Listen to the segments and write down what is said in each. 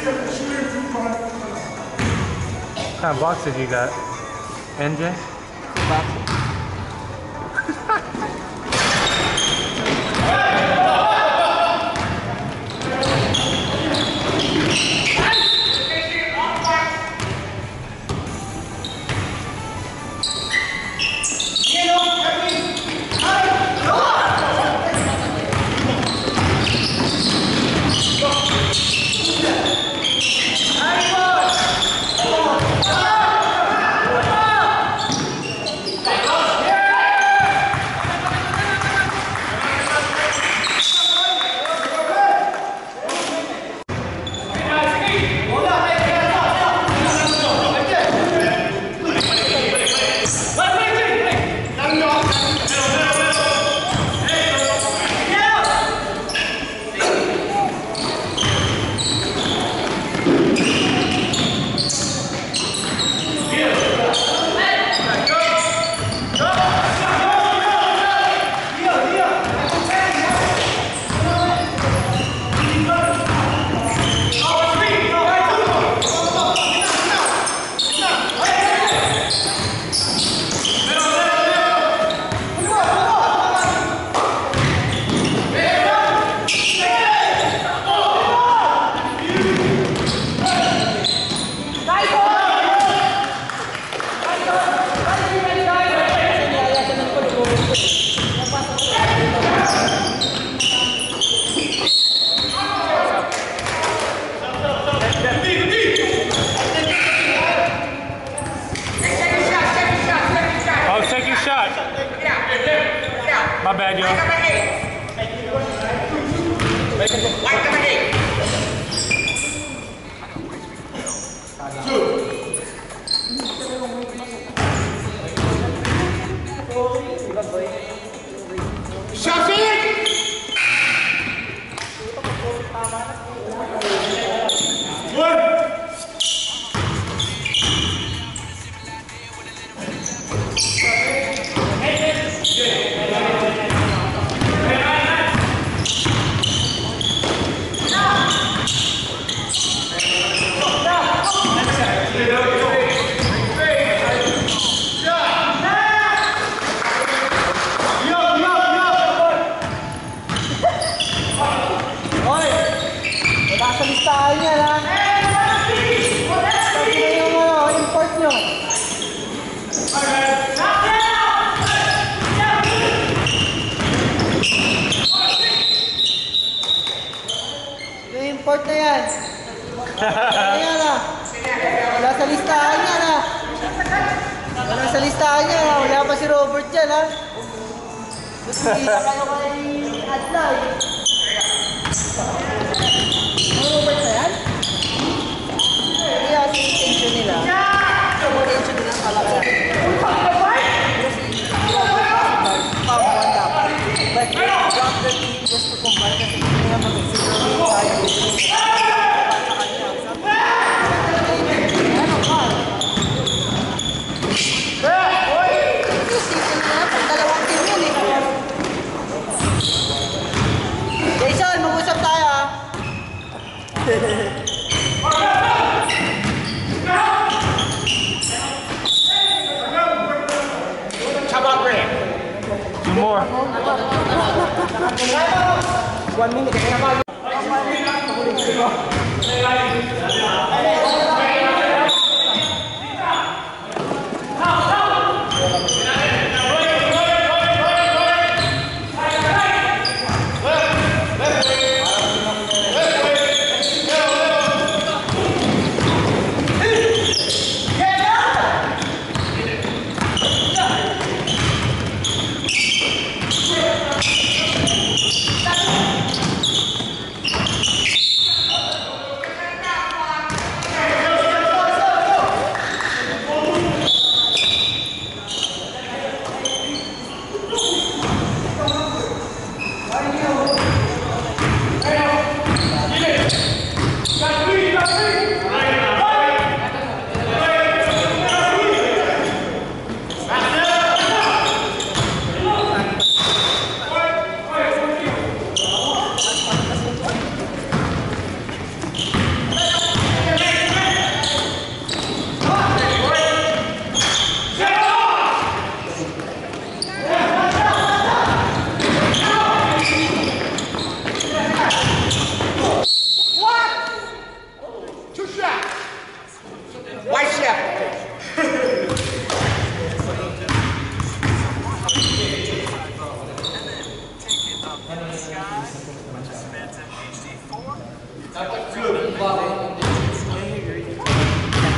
What kind of boxes you got? NJ? My bad, yo. Import na yan. Ayan ah. Wala sa listahan yan ah. Wala sa listahan yan ah. Wala pa si Robert dyan ah. Hindi na kayo kay Adlay. Robert na yan? Kaya si intention nila. Intention nila ang kalakala. But drop the team just to combine kasi hindi nga mag-execute tayo. Jason, mag-usap tayo ah. Two more. 1 minute.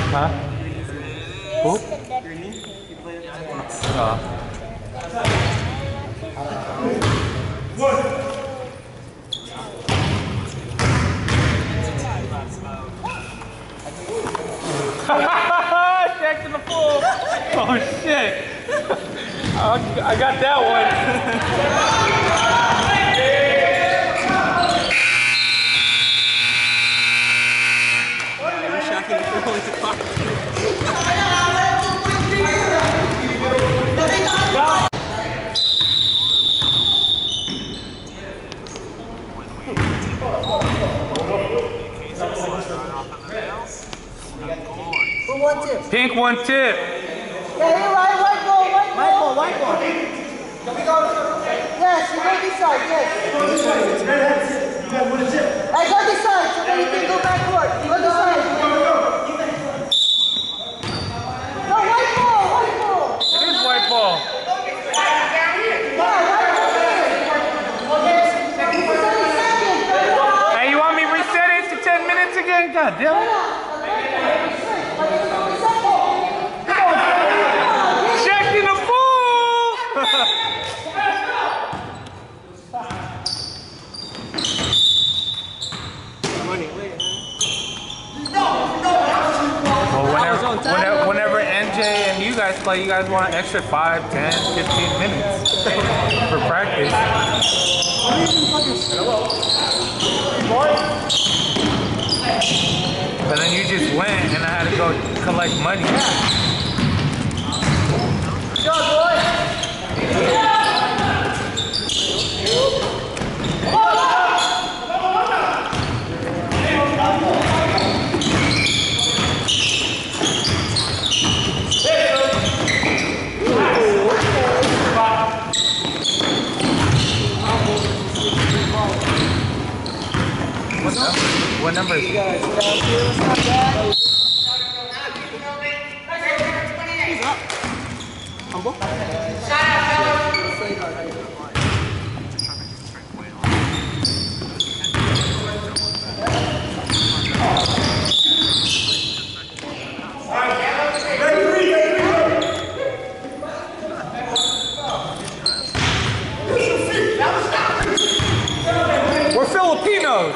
Huh? Who? Oh. Shaq in the pool. Oh shit. I got that one. Who wants it? Pink one tip. Yeah, hey, white ball. Yes, you go this side, yes. I go this side, so then you can go backward. Go this side. No, white ball. It is white ball. Hey, you want me to reset it to 10 minutes again? God damn it. Check in the pool! Well, whenever NJ and you guys play, you guys want an extra 5, 10, 15 minutes for practice. But then you just went and I had to go collect money. What number is it? We're Filipinos.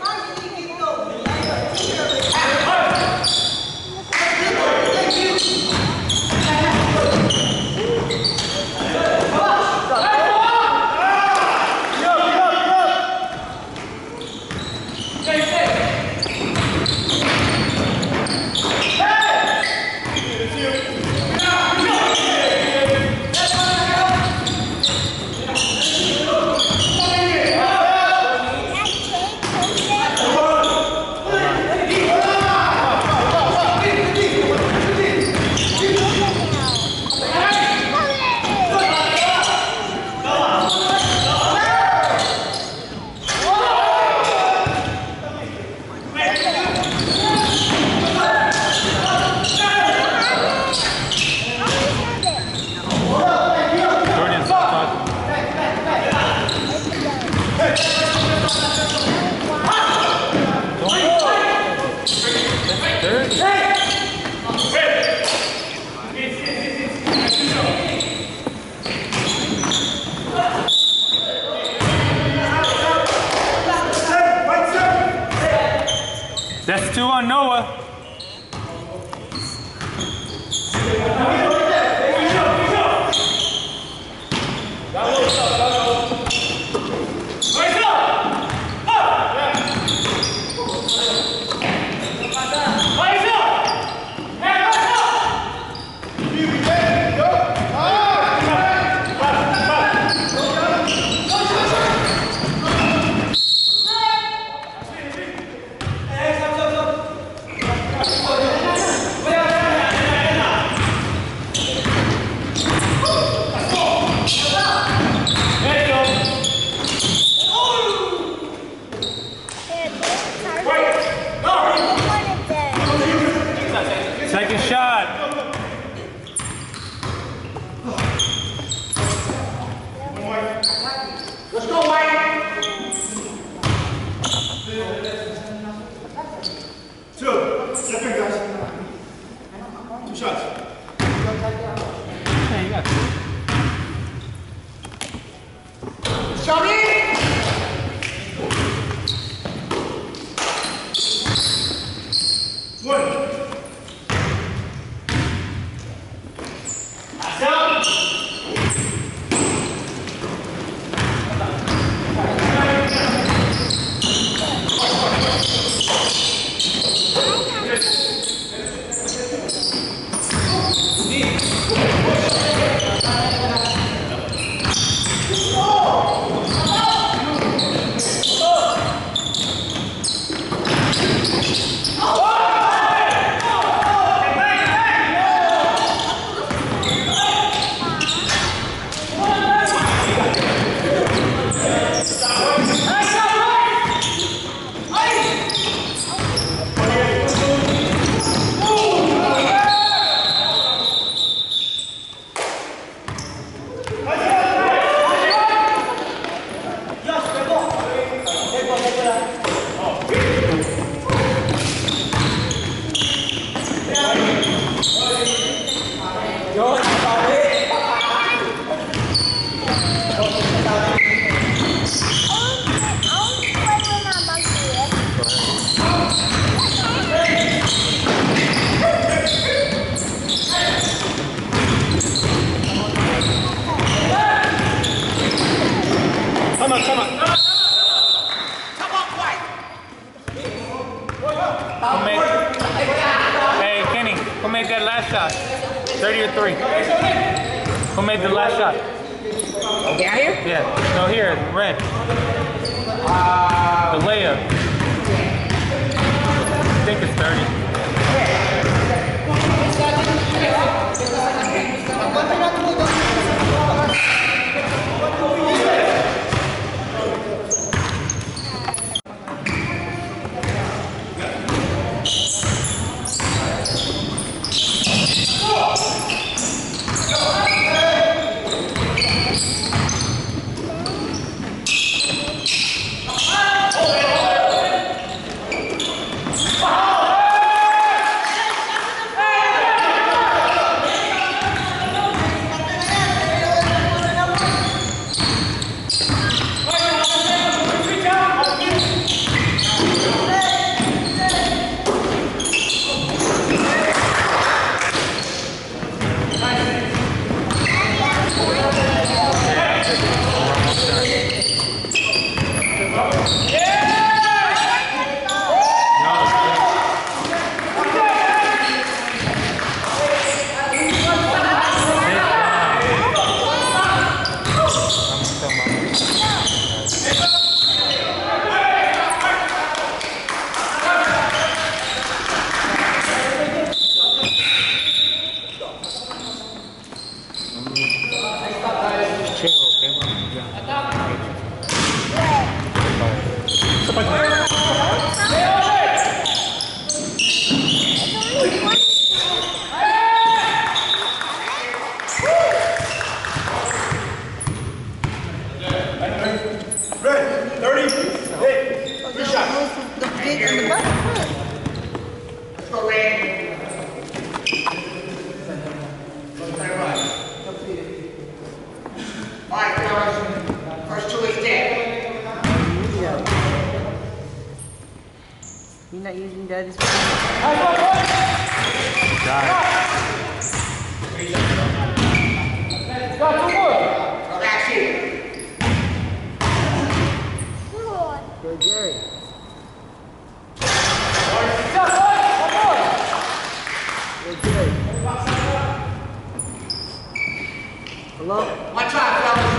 That's 2 on Noah. that last shot? 30 or 3? Who made the last shot? Okay, out here? Yeah. No, here, red. The layup. I think it's 30. You're not using daddy's Got Good, Jerry. Good, Jerry. Hello? Watch out, fellas.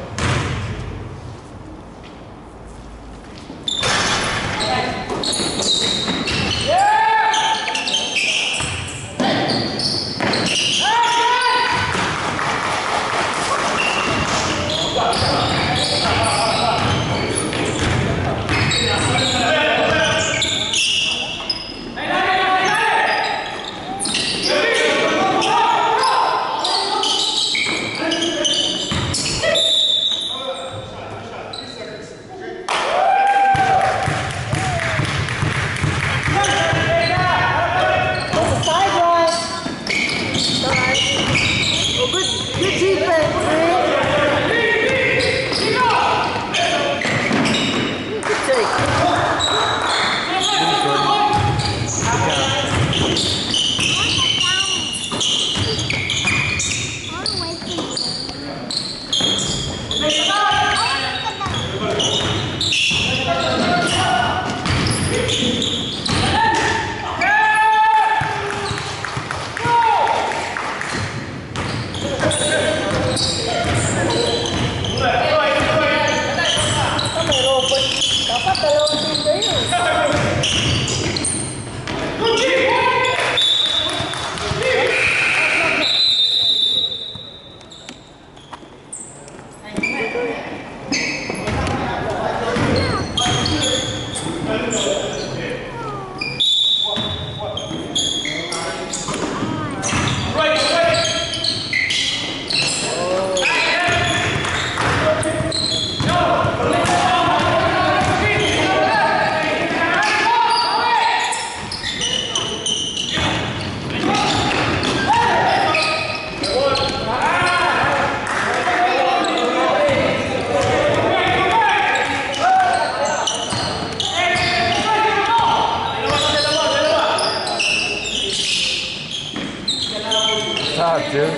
Stop, dude.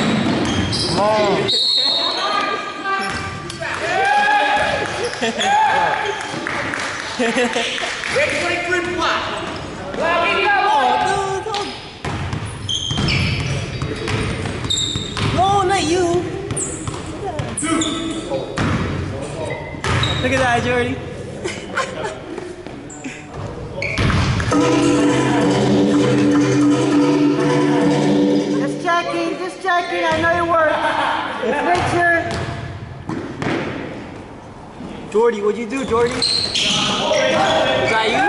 Come on. Red 23 block. Jordy. Just checking. I know it works. Let's make sure. Jordy, what'd you do, Jordy? Was that you?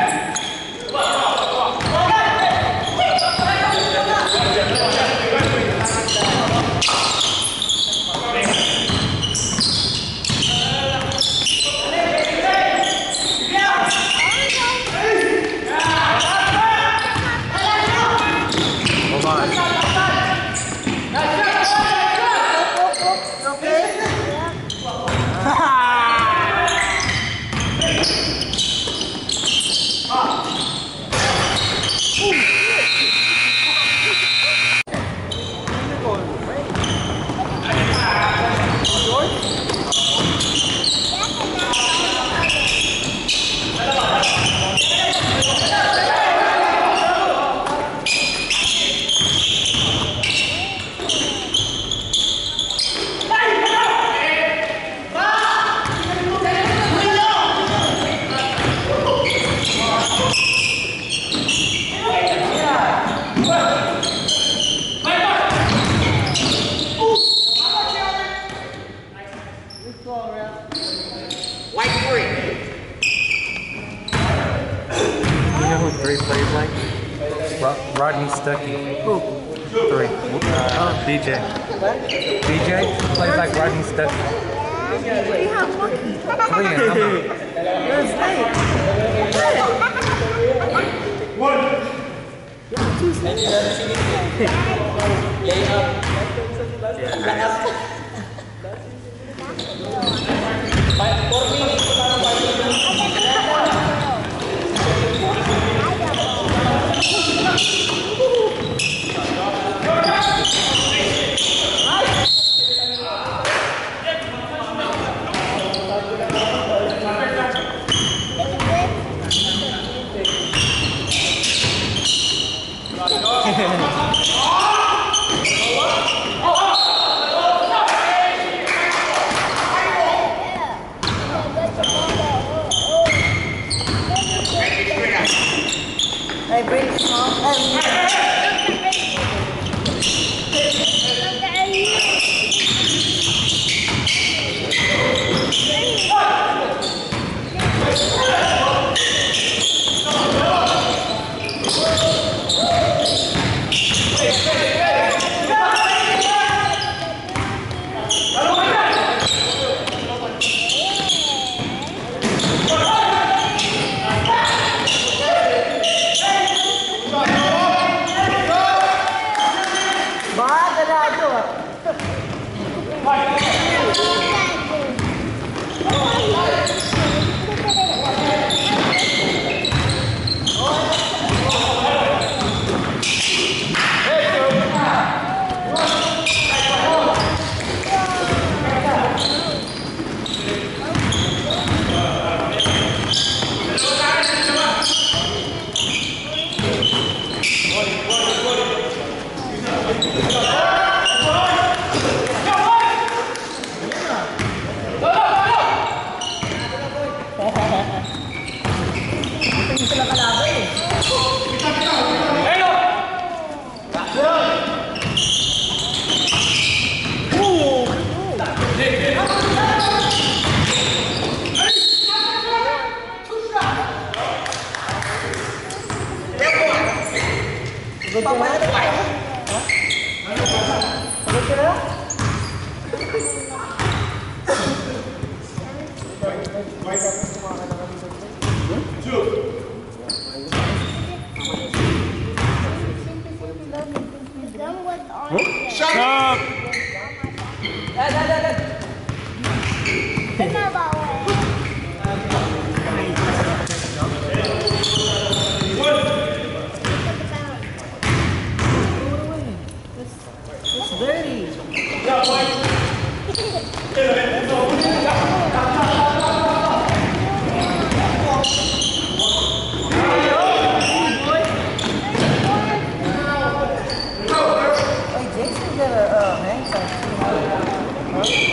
Rodney Stuckey. Who? 3. DJ. DJ plays like Rodney Stuckey. 3 and number. Hey, bring it small. Shut up! It's dirty. Hey, Jason's gonna hang something.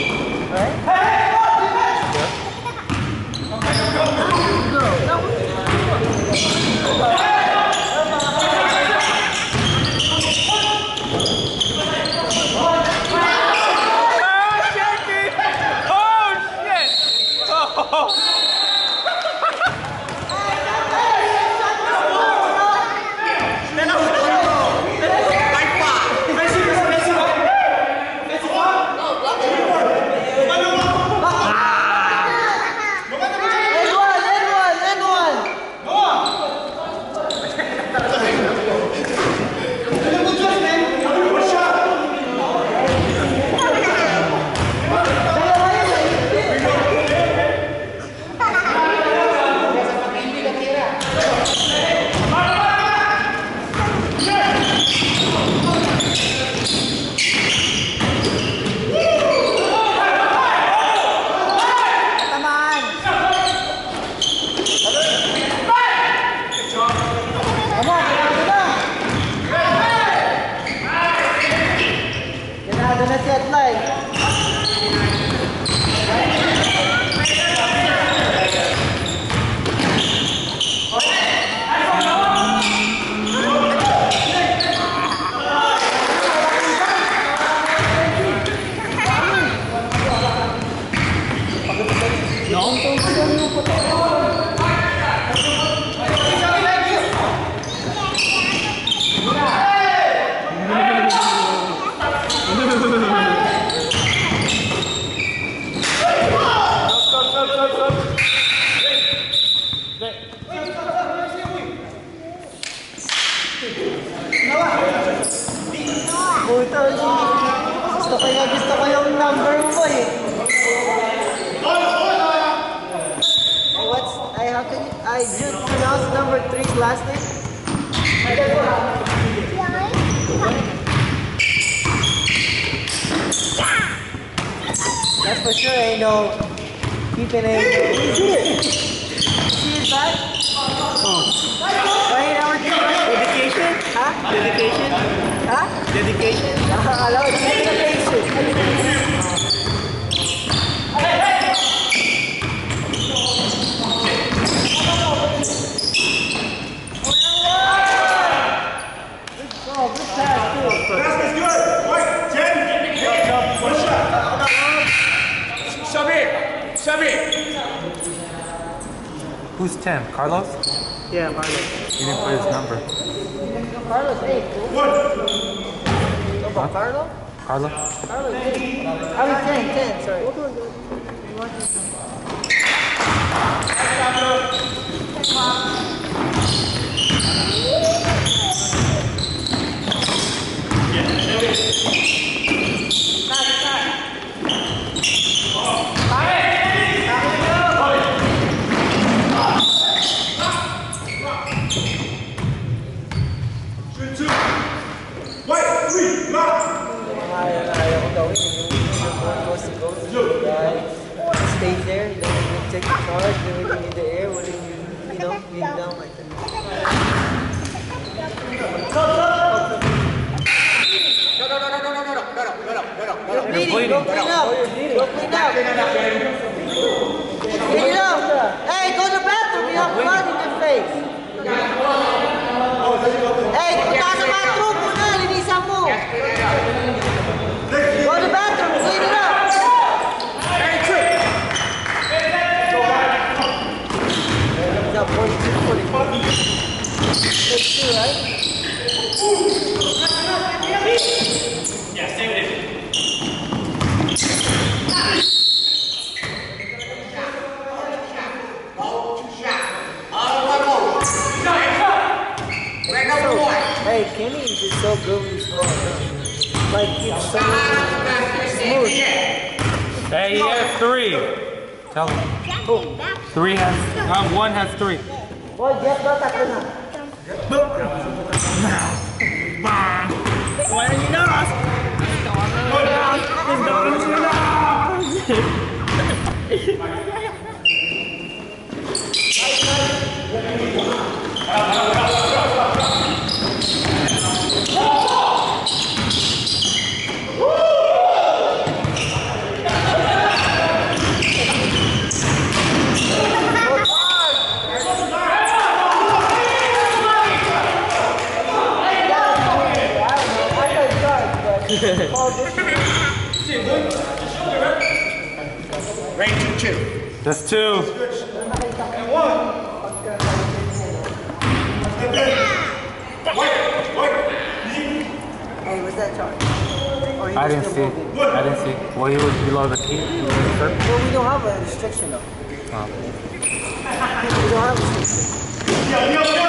Puto, gusto ko yung number mo eh. How can you, you pronounce number 3's last name? That's for sure, ain't no keeping it. See his back? Right, number 3, right? Dedication? Huh? Dedication? Huh? Dedication? Hello, dedication. Who's 10? Carlos? Yeah, Carlos. He didn't put his number. Carlos 8. What? Carlos? Carlos? Carlos 8. I mean 10, sorry. Stays there, you don't even take the charge, then when you're in the air, when you being down like that. You're bleeding, go clean up. Go clean up. Clean up. Hey, go to the bathroom, you have blood in your face. Hey, punta sa bathroom muna, linisan mo. Go to the bathroom, clean it up. That's 2, right? Yeah, stay with it. Hey, Kenny is just so good with his ball. Like, it's so smooth. Hey, he has 3. Tell him. 3 has, 1 has 3. Boy, Jeff, batak ko na. Why are you not? Range 2. That's 2. Hey, what's that charge? Or he I was didn't still see. moving? I didn't see. Well, he was below the key. He was in the circle. Well, we don't have a restriction though. Oh. We don't have a restriction.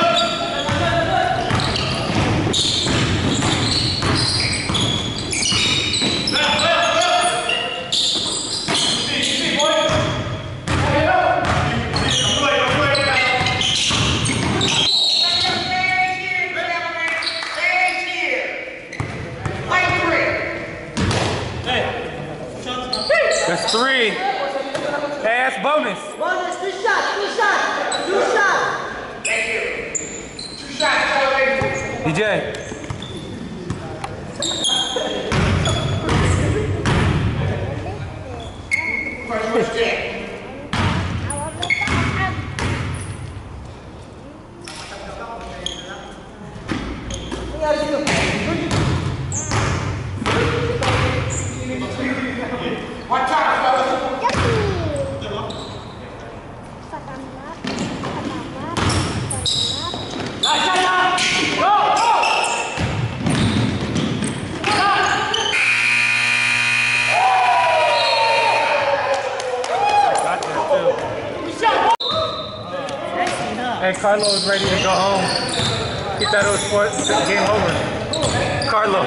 That's 3. Hey, that's bonus. Bonus, 2 shots, 2 shots, 2 shots. Thank you. 2 shots, celebrate. DJ. First check. What time, fellas? Hey, Carlo is ready to go home. He thought it was game over. Carlo.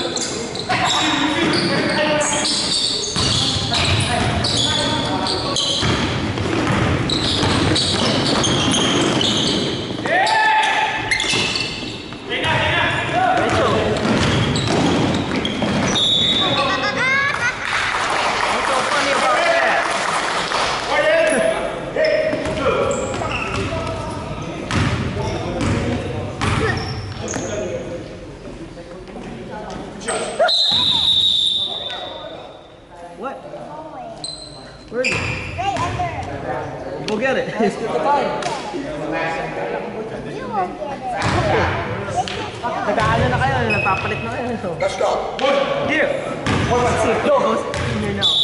What? Where is it? Right under. Go get it. Let's get the time. You won't get it. Nag-aano na kayo, nagpapalit na kayo. Let's go. Here. See, go. In here now.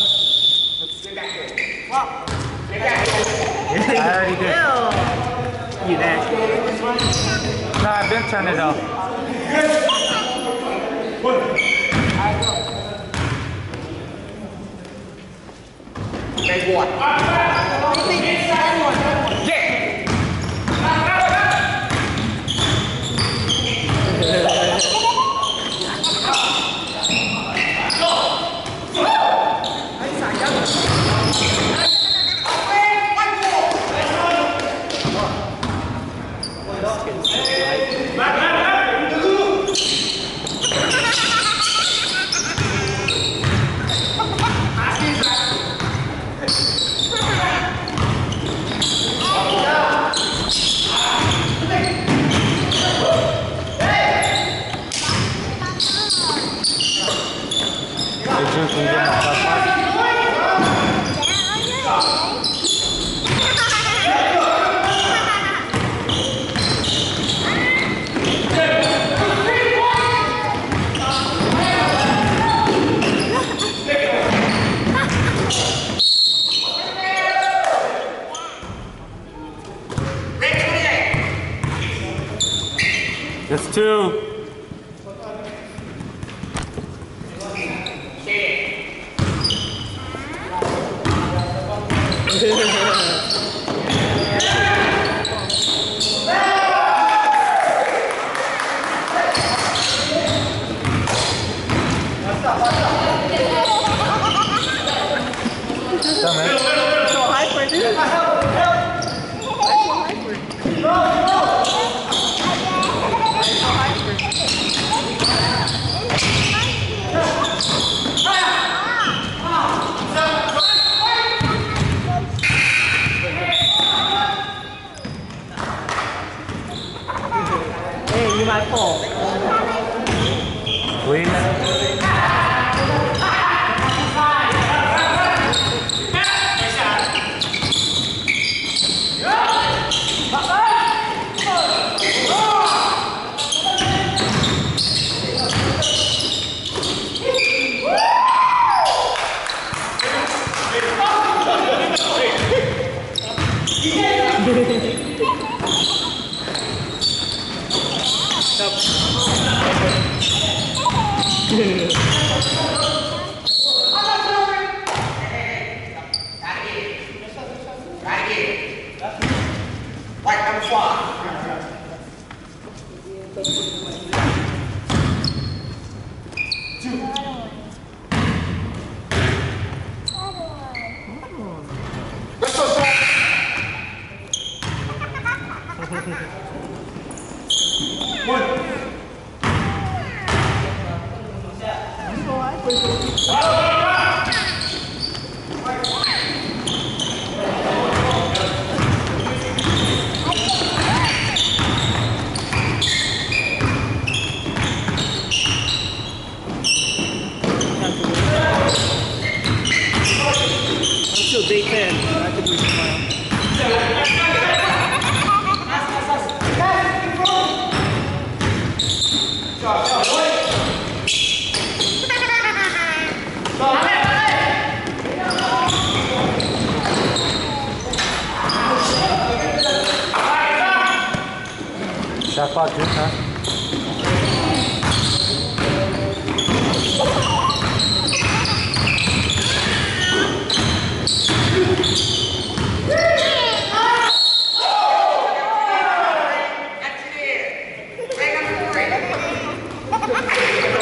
I already did. You nasty. No, I've been turning it off. Make one. That's two. So hyper, dude. Hey, you might fall. Please. White number 5. Let's go, son. Until day 10, I could do tomorrow. Shot clock, dude, huh? That's it. Right number 3.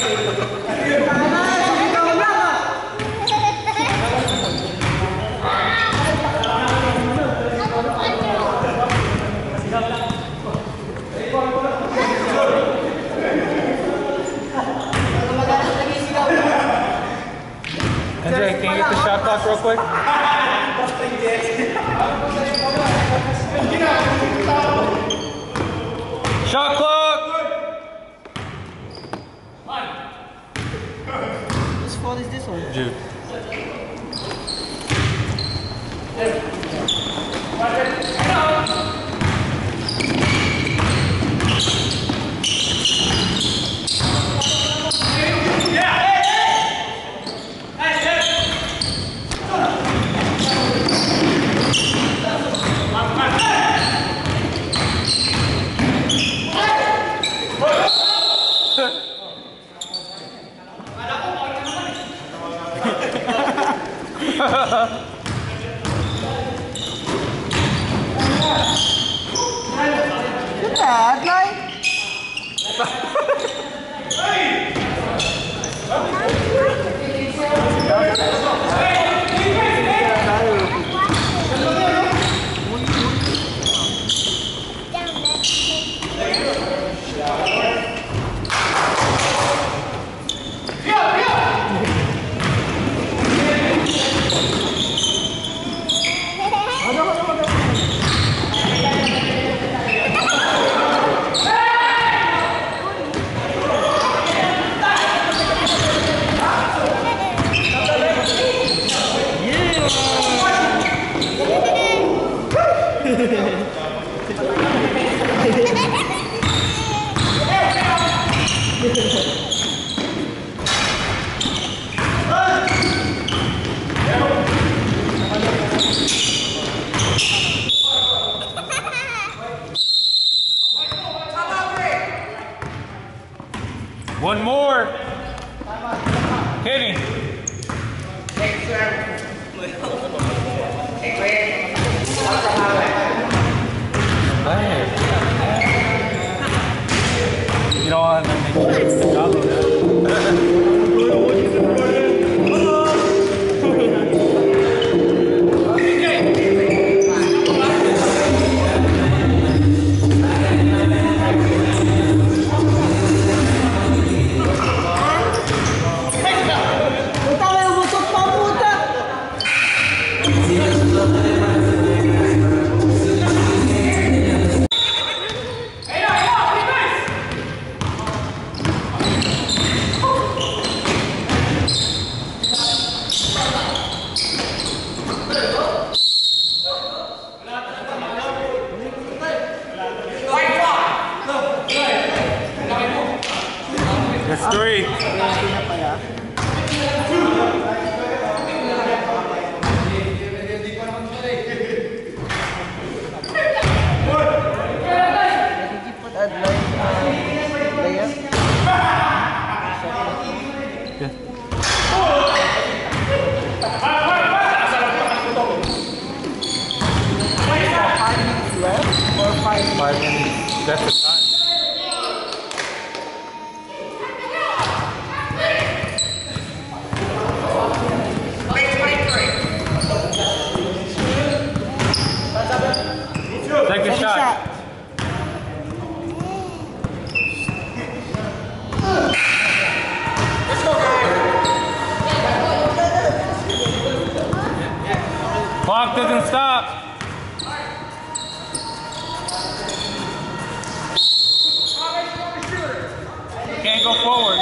clock real quick? Shot clock! Whose fault is this one? Jude. Good lad, like. One more. Hitting. Take seven. Hey, Greg. What's the highlight? You know what? Let me follow that. Puta, may umutot pa, puta! That's three. Five minutes. That's the time. Second shot. Clock doesn't stop. Can't go forward.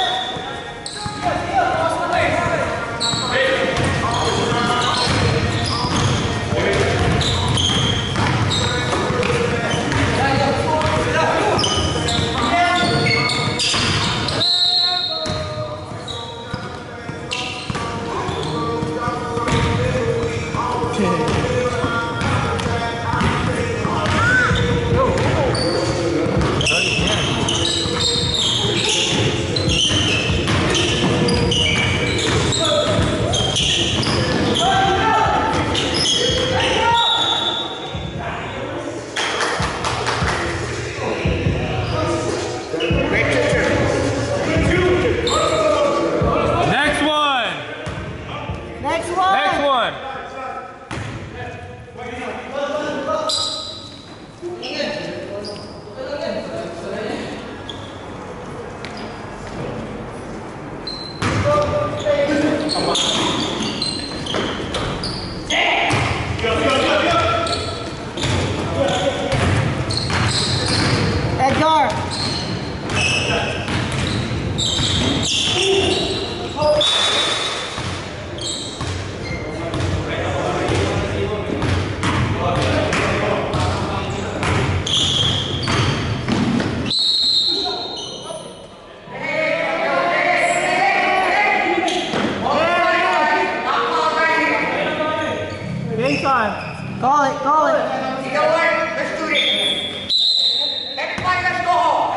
Call it, call it. You know what? Let's do this. Everybody, let's go home.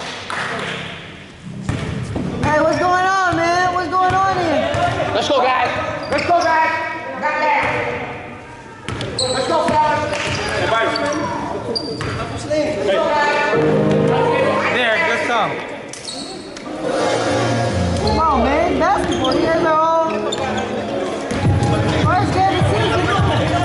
Hey, what's going on, man? What's going on here? Let's go, guys. Let's go, guys. Not bad. Let's go, fellas. Let's go, guys. There, good song. Come on, man. Basketball. You guys are all first game of the season.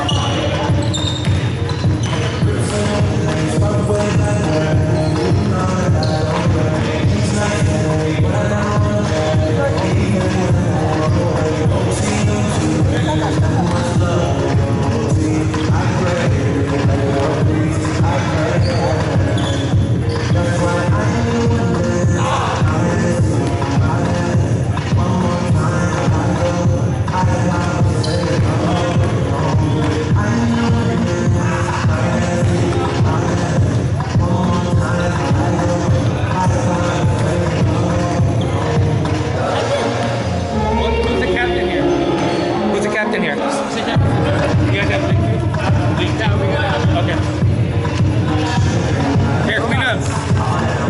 Who's the captain here? Who's the captain here? You guys have pictures? Okay. Here, clean up.